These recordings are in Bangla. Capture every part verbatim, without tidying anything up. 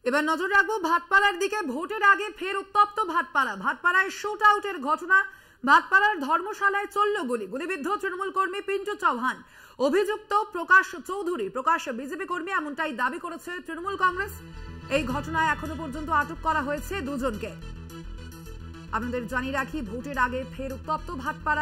এবার নজর রাখবো ভাটপাড়ার দিকে। ভোটের আগে ফের উত্তপ্ত ভাটপাড়া। ভাটপাড়ায় শুট আউটের ঘটনা। ভাটপাড়ার ধর্মশালায় চলল গুলি। গুলিবিদ্ধ তৃণমূল কর্মী পিন্টু চৌহান। অভিযুক্ত প্রকাশ চৌধুরী। প্রকাশ বিজেপি কর্মী, এমনটাই দাবি করেছে তৃণমূল কংগ্রেস। এই ঘটনায় এখনো পর্যন্ত আটক করা হয়েছে দুজনকে। আপনাদের জানিয়ে রাখি, ভোটের আগে ফের উত্তপ্ত ভাটপাড়া।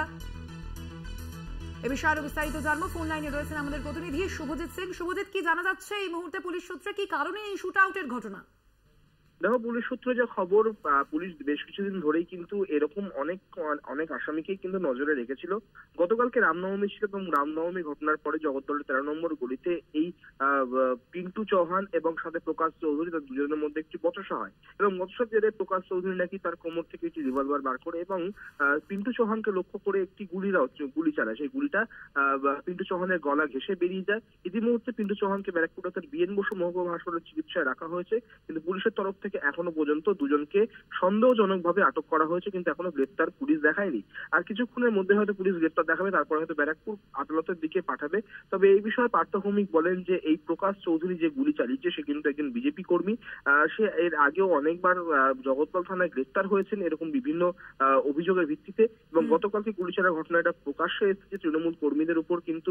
এ বিষয়ে আরো বিস্তারিত জানবো। ফোন লাইনে রয়েছেন আমাদের প্রতিনিধি শুভজিৎ সিং। শুভজিৎ, কি জানা যাচ্ছে এই মুহূর্তে পুলিশ সূত্রে, কি কারণে এই শুট আউটের ঘটনা? দেখো, পুলিশ সূত্রে যে খবর, পুলিশ বেশ কিছুদিন ধরেই কিন্তু এরকম অনেক অনেক আসামিকেই কিন্তু নজরে রেখেছিল। গতকালকে রামনবমী ছিল এবং রামনবমী ঘটনার পরে জগদ্দলের তেরো নম্বর গলিতে এই পিন্টু চৌহান এবং সাথে প্রকাশ চৌধুরী, তার দুজনের মধ্যে একটি বচসা হয় এবং বচসার জেরে প্রকাশ চৌধুরী নাকি তার কোমর থেকে একটি রিভলভার বার করে এবং পিন্টু চৌহানকে লক্ষ্য করে একটি গুলি গুলি চালায়। সেই গুলিটা পিন্টু চৌহানের গলা ঘেঁষে বেরিয়ে যায়। ইতিমধ্যে পিন্টু চৌহানকে ব্যারাকপুর তার বিএন বসু মহকুমা হাসপাতালে চিকিৎসায় রাখা হয়েছে, কিন্তু পুলিশের তরফ থেকে এখনো পর্যন্ত দুজনকে সন্দেহজনকভাবে আটক করা হয়েছে, কিন্তু এখনো গ্রেপ্তার পুলিশ দেখায়নি। আর কিছুক্ষণের মধ্যে হয়তো পুলিশ গ্রেপ্তার দেখাবে, তারপরে হয়তো ব্যারাকপুর আদালতের দিকে পাঠাবে। তবে এই বিষয়ে পার্থ ভৌমিক বলেন যে এই প্রকাশ চৌধুরী যে গুলি চালিয়েছে সে কিন্তু একজন বিজেপি কর্মী। সে এর আগেও অনেকবার জগদ্দল থানায় গ্রেপ্তার হয়েছেন এরকম বিভিন্ন অভিযোগের ভিত্তিতে, এবং গতকালকে গুলি চালার ঘটনাটা প্রকাশ্যে এসেছে তৃণমূল কর্মীদের উপর কিন্তু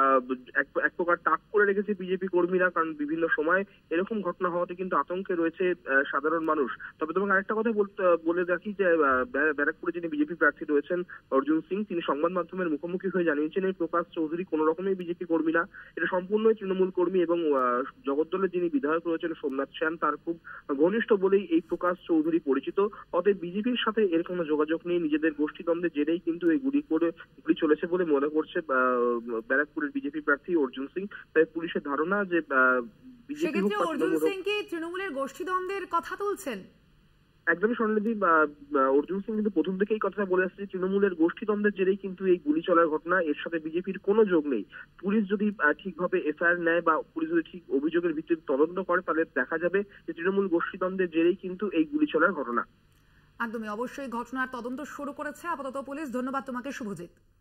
এক প্রকার তাক করে রেখেছে বিজেপি কর্মীরা, কারণ বিভিন্ন সময় এরকম ঘটনা হওয়াতে কিন্তু আতঙ্কে রয়েছে সাধারণ মানুষ। তবে তোমাকে আরেকটা কথা বলতে বলে রাখি যে ব্যারাকপুরে যিনি বিজেপি প্রার্থী রয়েছেন অর্জুন সিং, তিনি সংবাদ মাধ্যমের মুখোমুখি হয়ে জানিয়েছেন এই প্রকাশ চৌধুরী কোন রকমের বিজেপি কর্মী না, এটা সম্পূর্ণই তৃণমূল কর্মী এবং জগদ্দলের যিনি বিধায়ক রয়েছেন সোমনাথ সেন তার খুব ঘনিষ্ঠ বলেই এই প্রকাশ চৌধুরী পরিচিত। অতএব বিজেপির সাথে এর কোনো যোগাযোগ নেই, নিজেদের গোষ্ঠীদ্বন্দ্বের জেরেই কিন্তু এই গুলি করে গুলি চলেছে বলে মনে করছে ব্যারাকপুরের বিজেপি প্রার্থী অর্জুন সিং। তাই পুলিশের ধারণা যে সেক্ষেত্রে অর্জুন সিং কি তৃণমূলের গোষ্ঠীদ্বন্দ্বের কথা তুলছেন? একদমই স্বর্ণদী, অর্জুন সিং কিন্তু প্রথম থেকেই কথাটা বলে আসছে তৃণমূলের গোষ্ঠীদ্বন্দ্বের জেরেই কিন্তু এই গুলি চলার ঘটনা, এর সাথে বিজেপির কোনো যোগ নেই। পুলিশ যদি ঠিকভাবে এফআইআর নেয় বা পুলিশ যদি ঠিক অভিযোগের ভিত্তিতে তদন্ত করে তাহলে দেখা যাবে যে তৃণমূল গোষ্ঠীদ্বন্দ্বের জেরেই কিন্তু এই গুলি চলার ঘটনা। একদমই, অবশ্যই ঘটনার তদন্ত শুরু করেছে আপাতত পুলিশ। ধন্যবাদ তোমাকে শুভজিৎ।